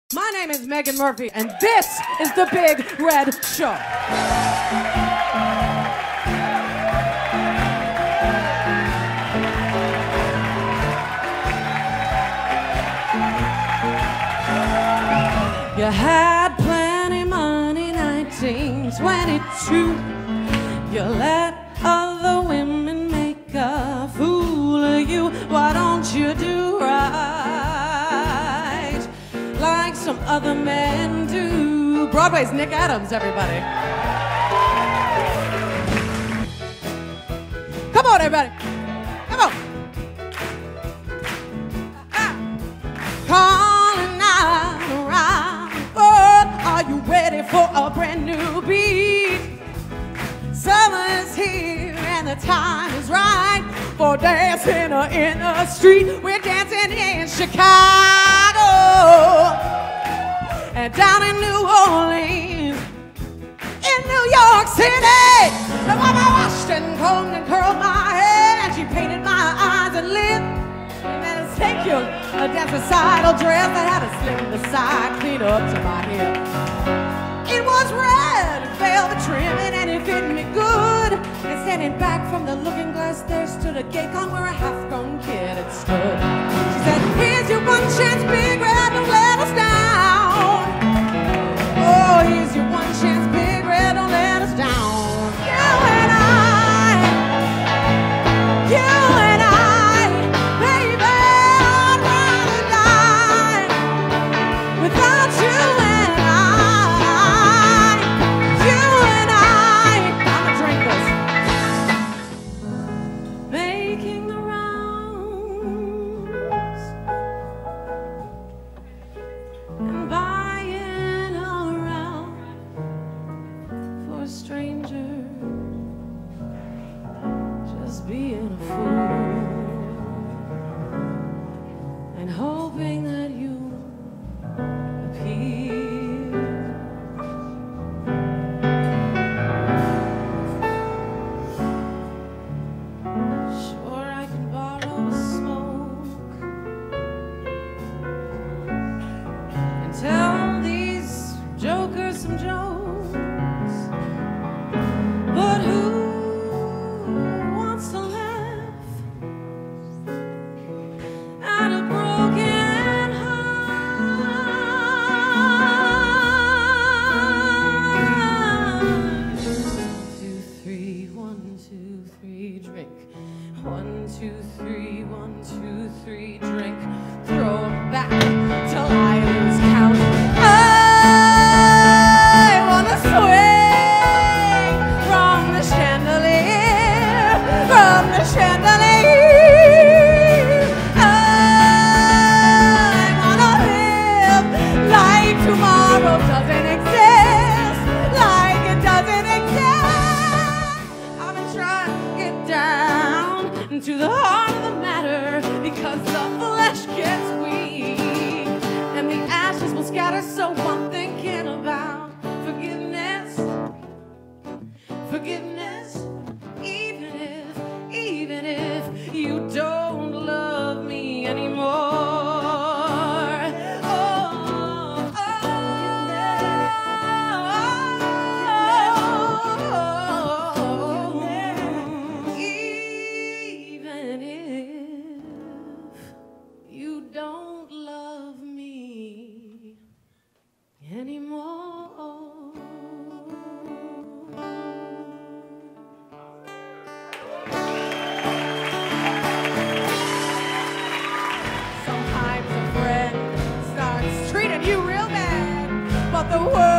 My name is Megan Murphy, and this is The Big Red Show. You had plenty money, 1922. You let other women make a fool of you. Why don't you do right like some other men do? Broadway's Nick Adams, everybody. Come on, everybody. Come on. Calling out around the world. Are you ready for a brand new beat? Summer is here and the time is right for dancing in the street. We're dancing in Chicago and down in New Orleans, in New York City. The mama washed and combed and curled my hair, and she painted my eyes and lips. And then thank you, a dance recital dress that had a slim the side clean up to my hip. It was red velvet trimming and it fit me good. And standing back from the looking glass there stood a gay con where a half-grown kid had stood. She said, here's your one chance, Big Red, don't let us down. Oh, here's your one chance, Big Red, don't let us down. You and I, baby, I'd rather die without you and I. You and I, I'ma drink this. Making the rounds and buying around for a stranger, just being a fool and hoping that you appear. Sure, I can borrow a smoke and tell these jokers some jokes, but who wants to laugh at a broken heart? 2, 3, 1, 2, 3, drink. 1, 2, 3, 1, 2, 3, drink. Throw 'em back till I lose count. I wanna swing from the chandelier, from the chandelier. I wanna live like tomorrow doesn't exist, like it doesn't exist. I've been trying to get down to the heart of the matter because the flesh gets weak and the ashes will scatter. So I'm thinking about forgiveness, forgiveness, even if you don't love me anymore. Even if you don't love me anymore. Sometimes a friend starts treating you real bad, but the world